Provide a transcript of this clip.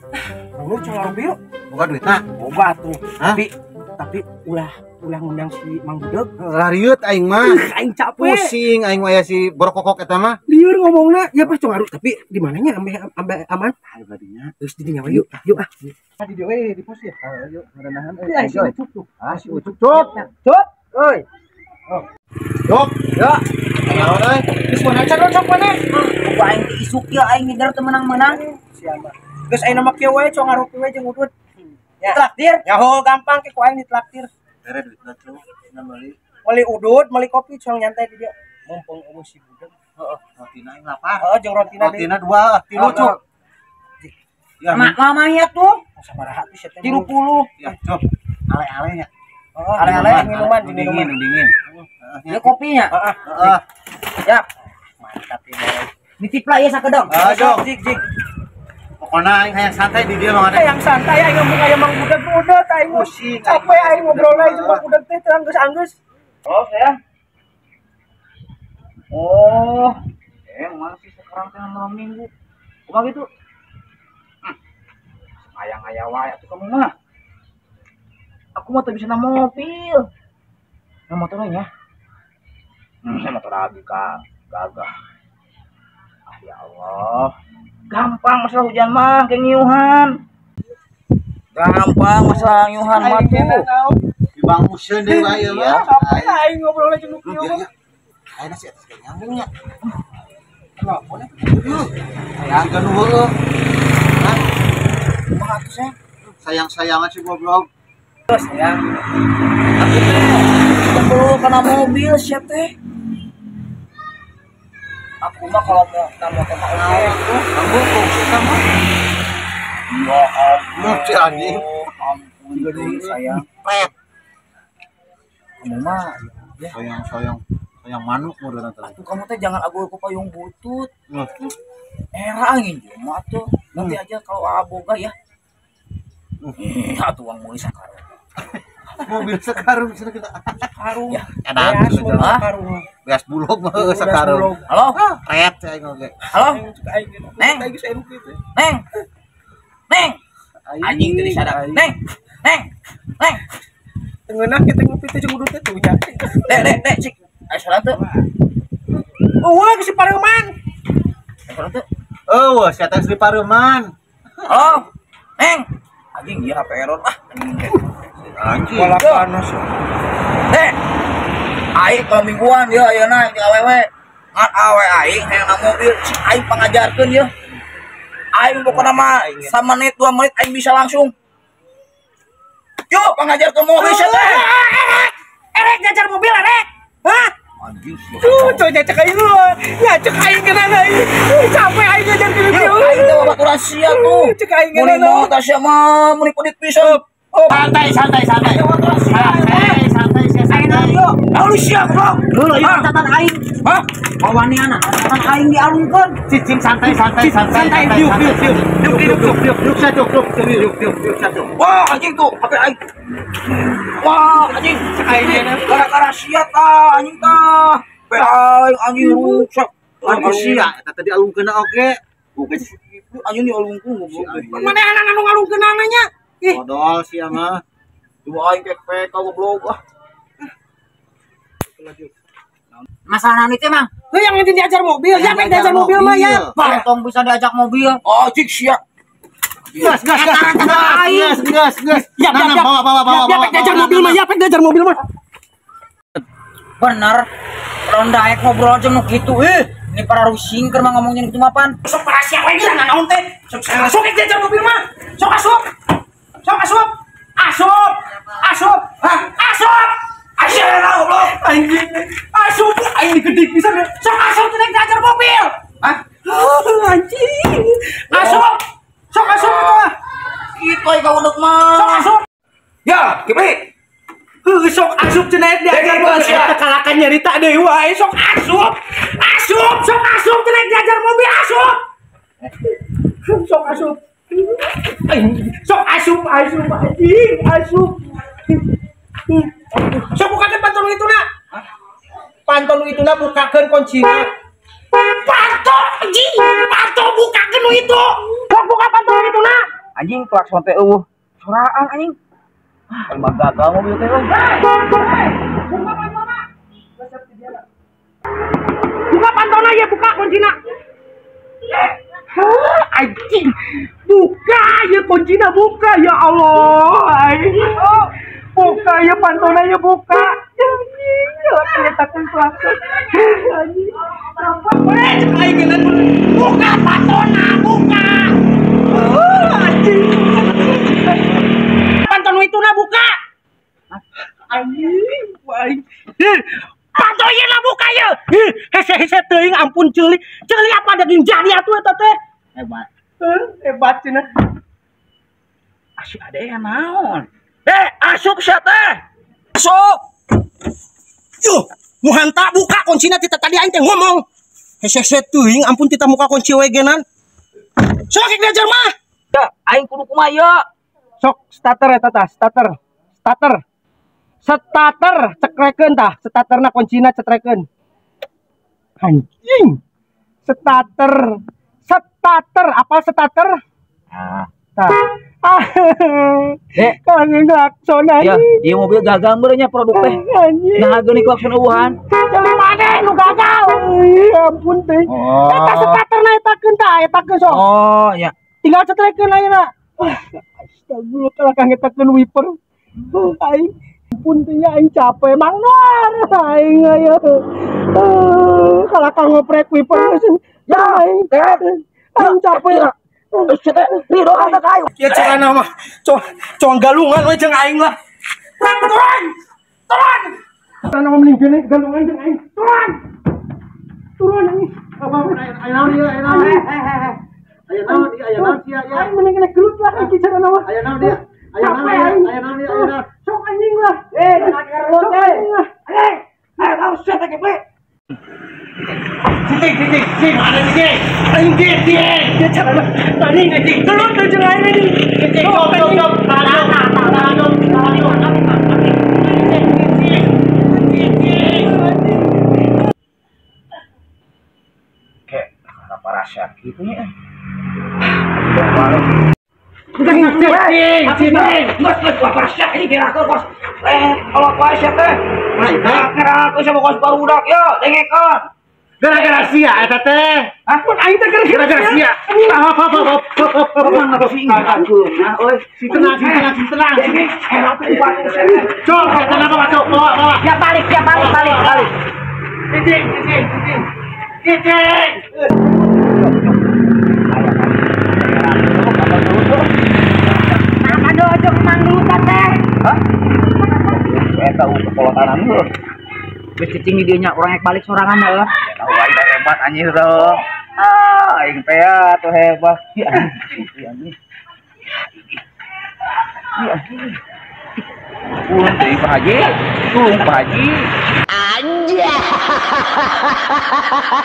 Lu coba yuk. Boga duitna. Boga tuh. Tapi ulah ngundang si Mang Budeg. Lariut aing mah. Aing capek. Pusing aing aya si borokokok eta mah. Lieur ngomongna. Ya pas congaru tapi di mananya ambe aman. Ayo badinya. Terus di dinya yuk. Yuk ah. Di dieu di pos ya. Ayo ngarenahan Si Ucup tuh. Si Ucup. Cup. Euy. Oh. Cup. Ya. Ayo euy. Geus mana cara cok mana? Ku aing isuk ya aing ngidar teu menang-menang. Siapa? Geus ayeuna mah kieu we congaru we jeung udud. Ya. Traktir. Ya ho gampang ke ku aing ditraktir. Tere duitna tuh. Beli. Meuli udud, meuli kopi cong nyantai di dia. Mumpung eueuh si Budeg. Heeh. Rotina aing lapar. Heeh, jeung rotina deui. Rotina 2, 3 Cup. Ya, mamanya tuh Sabaraha tuh sia teh? 30. Ya, Cup. Ale-ale nya. Heeh, ale-ale minuman dingin. Ya kopinya. Heeh. Ya. Mantap ini. Nitip lah ya sakedong. Jok. Jik. Pokona aing hayang santai di dieu mah ada. Yang santai aing ngomong aya Mang Budeg udut aing Pusing. capek aing ngobrolna jeung Mang Budeg teh teu anggeus-anggeus. Oh, saya. Oh. Masih sekarang teh malam Minggu. Kumaha gitu? Ayang-ayang wae atuh kamu mah. Aku mah teu bisa na mobil. Na motornya ya. Saya motor lagi Kak. Gagah. Ah ya Allah. Gampang masalah hujan mah kayak ngiuhan. Gampang masalah ngiuhan mah tuh. Di banguskeun deui wae mah. Capek aing ngobrolna jeung nu kieu. Ayeuna si atas nyambung nya. Kenapa nih? Hayang kan heueuh. Kumaha tuh saya? Sayang-sayangan si goblok. Terus ya. Aku teh perlu kena mobil sia teh. Aku mah kalau mau motor mah oke. Kamu kok suka mah? Ya ampun. Si anjing. Ampun deui sayang. Pet. Kamu mah Sayang manuk modern teh. atuh kamu teh jangan aku payung butut. Era angin mah tuh. Nanti aja kalau aboga ya. Atuh uang mulai sakarung. Mobil sekarung sana kita. Sakarung. Ya. Edan Karung. beas bulog mah sekarung. Halo? Ret saya ngoge. Halo? Neng. Aing geus eluk kitu. Neng. Neng. Anjing tadi sadar. Neng. Teungeunah kita ngopi teh jeung udut teh tuh nya. Dek, cik. Ayo salat tuh. Eueuh geus pareuman. Salat tuh. Eueuh, sia teh di pareuman. Halo. Neng. Anjing dia HP error anjing. Anjing. Bola panas. Dek. Aing kalau mingguan dia ayeuna di awewe. Ngan awe aing hayang na mobil, cik aing pangajarkeun dia. Aing pokona mah 1 menit 2 menit aing bisa langsung. Yuk pangajarkeun mobil sia teh. Erek ngajar mobil erek. Hah? Anjing sih. Tuh cek aing lu. Ngajak aing kenang aing. Capek aing ngajar kieu. Aing teh babaturan sia tuh. Cek aing Muni kenang. motor sia mah muni pedit pisan. Santai. Santai santai. Lalu siap, Bro. Heula ieu catatan aing. Hah? Bawaniana, catatan aing dialungkeun. Cicing santai. Duk. Wah, anjing tuh, HP aing. Wah, anjing. Gara-gara sia tah anjing tah. HP aing anjing rusak. Manusia eta tadi alungkeun oge. Anjing dialungkeun goblok. Mana anak anu ngalungkeun namanya? Ih, Odol sia mah. Cuma aing kek goblok ah. Masalah nanti Mang. lu yang nanti diajar mobil, ya pengen diajar mobil mah ya. Tong bisa diajak mobil. Oh, cik sia. Gas. Ya, bawa. ya pengen diajar mobil mah, ya pengen diajar mobil mah. Bener. Ronda aek ngobrol aja nu kitu. Ini para rusing keur mah ngomongin kitu mapan. Sok para siapa lagi lah naon teh? Sok diajar mobil mah. Sok asup. Asyara goblok. Anjing. Asup aing digedik pisan. Sok asup teh diajar mobil. Hah? Anjing. Sok asup eta. Kitu aya kaudek mah. Sok asup. Ya, kipi. Sok asup cenah diajar mobil. Eta kalakan nyarita deui wae sok asup. Sok asup cenah diajar mobil asup. Sok asup. Sok asup anjing, asup. Sok bukakeun pantun ituna. Pantun ituna bukakeun kuncina. Pantun anjing, pantun bukakeun itu. Sok buka pantun ituna. Anjing klakson teh soraan anjing. Emang gagal mobil teh. Buka pantona ya, buka kuncina. Anjing. Buka ya kuncina, buka ya Allah. Buka ya pantona ya, buka. Anjing, kelihatan klakson. Anjing. Buka pantona, buka. Anjing. Panton itu na buka. Anjing, baik. Pantonya na buka ya. Hese teuing ampun ceuli. Ceuli apa daging jadi atuh eta teh. Hebat. Hebat cenah. Asik ada yang naon. Asup sia teh. Asup. Yuh, muhanta buka kuncina tita tadi aing teh ngomong. Hese teuing ampun tita muka kunci we genan. Sok diajar mah. Ya, aing kudu kumaha ya. Sok starter eta tah, starter. Starter cekreken tah, starterna kuncina cetrekeun. Anjing. Starter. Apa starter? Nah, Tah. Kangen klakson ya, anjing. ieu mobil gagal beurnya produk teh. Anjing. Nah, geuning klakson eueuhan. Jadi mana nu gagal? Ampun teh. Oh. Eta starterna etakeun tah, etakeun sok. Oh, ya. Tinggal cetrekeun ayeuna. Astagfirullah kalau kang etakeun wiper. Aing ampun teh nya aing capek Mang Nur. Aing aya. Kalau kang ngoprek wiper geus. Ya aing capek. Ridho angkat kayu. Ya carana mah coang galungan we jeung aing lah. Turun. Carana mah mending gini galungan jeung aing. Turun aing. Apa aya naon ieu aya naon. Aya naon sia ya. Aing mending kena gelut lah iki carana mah. Aya naon dia. Aya naon dia. Sok anjing lah. Jangan gelut teh. Ayo tahu sia teh geblek. Sing, ada di sini. Anjing dia carana. Anjing gelut jeung aing anjing. Stop. Kayak apa rasa gitu ya. Kalau kuasa teh, kira aku sama kos barudak yo, dengekeun. Gara-gara sia eta teh. Mun aing teh gara-gara sia. Hop. Apa sih aku? Nah, oi, Tenang. Cok, tenang bawa cok, bawa. Ya balik. Cicing. Ada ojok mang dulu teh. Hah? Saya tahu kepolotanan lu. Geus cicing di dieu nya urang balik sorangan heeh. Tahu aing hebat anjing dong. Aing teh tuh hebat. Anjing. Pak Haji. Anjay.